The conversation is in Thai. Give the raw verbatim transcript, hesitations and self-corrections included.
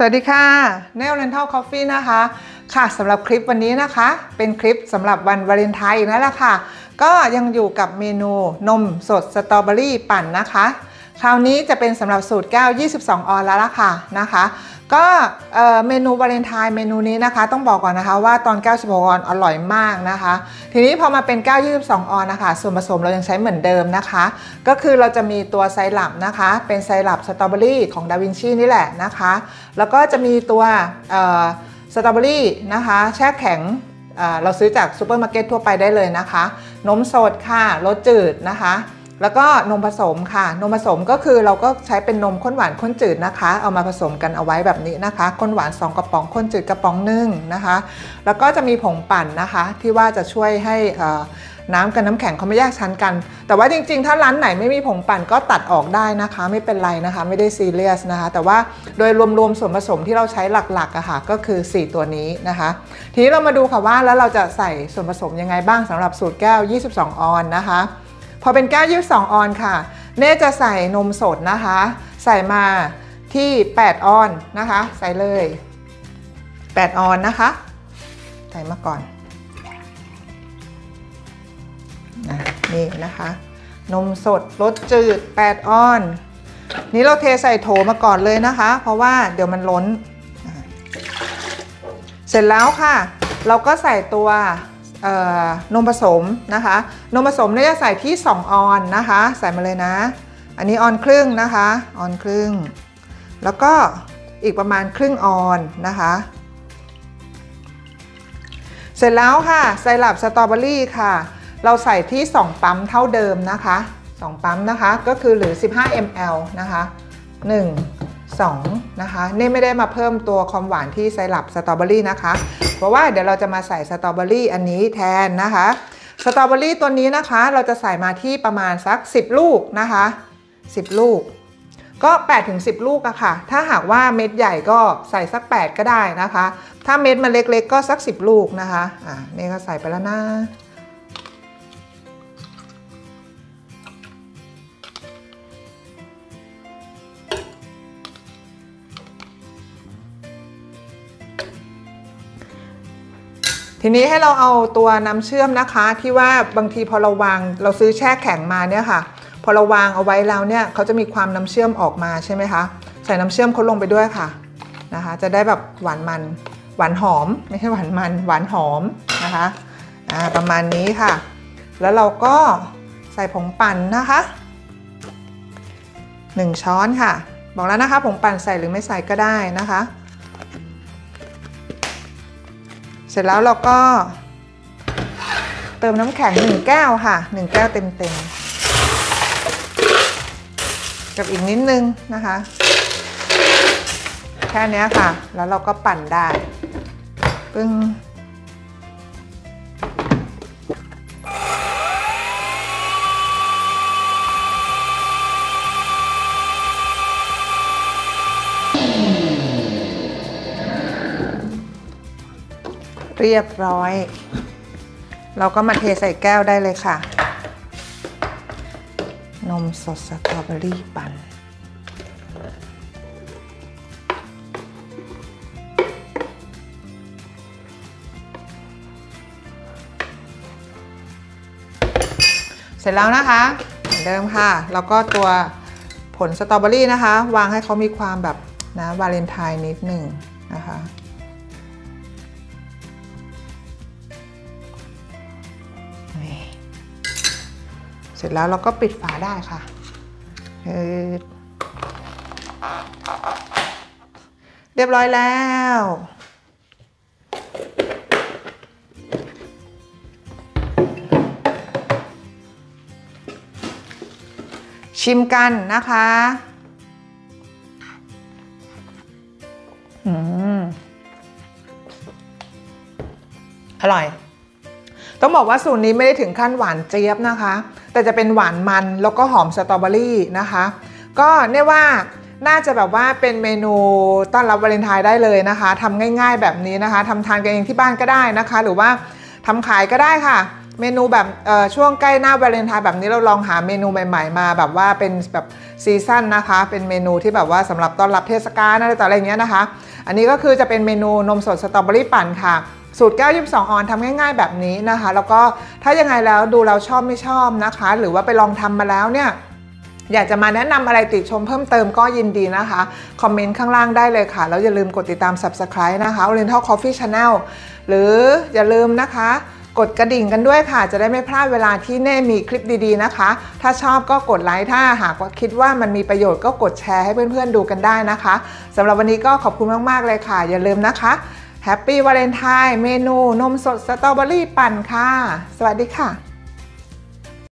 วัสดีค่ะ Nail Rental Coffee นะคะค่ะสำหรับคลิปวันนี้นะคะเป็นคลิปสำหรับวันวาเลนไทน์อีกแล้วล่ะค่ะก็ยังอยู่กับเมนูนมสดสตรอเบอรี่ปั่นนะคะคราวนี้จะเป็นสำหรับสูตรแก้วยี่สิบสองออนแล้วล่ะค่ะนะคะก็เมนูวาเลนไทน์เมนูนี้นะคะต้องบอกก่อนนะคะว่าตอนแก้วสิบหกออนอร่อยมากนะคะทีนี้พอมาเป็นแก้วยี่สิบสองออนนะคะส่วนผสมเรายังใช้เหมือนเดิมนะคะก็คือเราจะมีตัวไซรัปนะคะเป็นไซรัปสตรอเบอรี่ของดาวินชีนี่แหละนะคะแล้วก็จะมีตัวสตรอเบอรี่นะคะแช่แข็งเราซื้อจากซูเปอร์มาร์เก็ตทั่วไปได้เลยนะคะนมสดค่ะรสจืดนะคะแล้วก็นมผสมค่ะนมผสมก็คือเราก็ใช้เป็นนมข้นหวานข้นจืดนะคะเอามาผสมกันเอาไว้แบบนี้นะคะข้นหวานสองกระป๋องข้นจืดกระป๋องหนึ่งนะคะแล้วก็จะมีผงปั่นนะคะที่ว่าจะช่วยให้น้ำกับน้ำแข็งเขาไม่แยกชั้นกันแต่ว่าจริงๆถ้าร้านไหนไม่มีผงปั่นก็ตัดออกได้นะคะไม่เป็นไรนะคะไม่ได้ซีเรียสนะคะแต่ว่าโดยรวมๆส่วนผสมที่เราใช้หลักๆอะค่ะก็คือสี่ตัวนี้นะคะทีนี้เรามาดูค่ะว่าแล้วเราจะใส่ส่วนผสมยังไงบ้างสำหรับสูตรแก้วยี่สิบสองออนนะคะพอเป็นแก้วยี่สิบสองออนค่ะเน่จะใส่นมสดนะคะใส่มาที่แปดออนนะคะใส่เลยแปดออนนะคะใส่มาก่อนนี่นะคะนมสดรสจืดแปดออนนี้เราเทใส่โถมาก่อนเลยนะคะเพราะว่าเดี๋ยวมันล้นเสร็จแล้วค่ะเราก็ใส่ตัวนมผสมนะคะนมผสมเนี่ยจะใส่ที่สองออนนะคะใส่มาเลยนะอันนี้ออนครึ่งนะคะออนครึ่งแล้วก็อีกประมาณครึ่งออนนะคะเสร็จแล้วค่ะไซรัปสตรอเบอรี่ค่ะเราใส่ที่สองปั๊มเท่าเดิมนะคะสองปั๊มนะคะก็คือหรือสิบห้ามิลลิลิตรนะคะหนึ่ง สองนะคะนี่ไม่ได้มาเพิ่มตัวความหวานที่ไซรัปสตรอเบอรี่นะคะเพราะว่าเดี๋ยวเราจะมาใส่สตรอเบอรี่อันนี้แทนนะคะสตรอเบอรี่ตัวนี้นะคะเราจะใส่มาที่ประมาณสักสิบลูกนะคะสิบลูกก็แปดถึงสิบลูกอะค่ะถ้าหากว่าเม็ดใหญ่ก็ใส่สักแปดก็ได้นะคะถ้าเม็ดมันเล็กๆก็สักสิบลูกนะคะอ่านี่ก็ใส่ไปแล้วนะทีนี้ให้เราเอาตัวน้ำเชื่อมนะคะที่ว่าบางทีพอเราวางเราซื้อแช่แข็งมาเนี่ยค่ะพอเราวางเอาไว้แล้วเนี่ยเขาจะมีความน้ำเชื่อมออกมาใช่ไหมคะใส่น้ำเชื่อมเขาลงไปด้วยค่ะนะคะจะได้แบบหวานมันหวานหอมไม่ใช่หวานมันหวานหอมนะคะอ่าประมาณนี้ค่ะแล้วเราก็ใส่ผงปั่นนะคะหนึ่งช้อนค่ะบอกแล้วนะคะผงปั่นใส่หรือไม่ใส่ก็ได้นะคะเสร็จแล้วเราก็เติมน้ำแข็งหนึ่งแก้วค่ะหนึ่งแก้วเต็มๆกับอีกนิดนึงนะคะแค่นี้ค่ะแล้วเราก็ปั่นได้ปึ้งเรียบร้อยเราก็มาเทใส่แก้วได้เลยค่ะนมสดสตรอเบอรี่ปั่นเสร็จแล้วนะคะเหมือนเดิมค่ะแล้วก็ตัวผลสตรอเบอรี่นะคะวางให้เขามีความแบบนะวาเลนไทน์นิดหนึ่งนะคะเสร็จแล้วเราก็ปิดฝาได้ค่ะเรียบร้อยแล้วชิมกันนะคะอืมอร่อยต้องบอกว่าสูตรนี้ไม่ได้ถึงขั้นหวานเจี๊ยบนะคะแต่จะเป็นหวานมันแล้วก็หอมสตรอเบอรี่นะคะก็เนี่ยว่าน่าจะแบบว่าเป็นเมนูต้อนรับวาเลนไทน์ได้เลยนะคะทำง่ายๆแบบนี้นะคะทำทานกันเองที่บ้านก็ได้นะคะหรือว่าทำขายก็ได้ค่ะ เมนูแบบช่วงใกล้หน้าวาเลนไทน์แบบนี้เราลองหาเมนูใหม่ๆมาแบบว่าเป็นแบบซีซั่นนะคะเป็นเมนูที่แบบว่าสำหรับต้อนรับเทศกาลอะไรต่ออะไรอย่างเงี้ยนะคะอันนี้ก็คือจะเป็นเมนูนมสดสตรอเบอรี่ปั่นค่ะสูตรแก้วยี่สิบสองออนทำง่ายๆแบบนี้นะคะแล้วก็ถ้ายังไงแล้วดูเราชอบไม่ชอบนะคะหรือว่าไปลองทำมาแล้วเนี่ยอยากจะมาแนะนำอะไรติชมเพิ่มเติมก็ยินดีนะคะคอมเมนต์ข้างล่างได้เลยค่ะแล้วอย่าลืมกดติดตาม ซับสไครบ์ นะคะ Oriental Coffee Channel หรืออย่าลืมนะคะกดกระดิ่งกันด้วยค่ะจะได้ไม่พลาดเวลาที่เน่มีคลิปดีๆนะคะถ้าชอบก็กดไลค์ถ้าหากว่าคิดว่ามันมีประโยชน์ก็กดแชร์ให้เพื่อนๆดูกันได้นะคะสำหรับวันนี้ก็ขอบคุณมากๆเลยค่ะอย่าลืมนะคะแฮปปี้วาเลนไทน์เมนูนมสดสตรอเบอรี่ปั่นค่ะสวัสดีค่ะ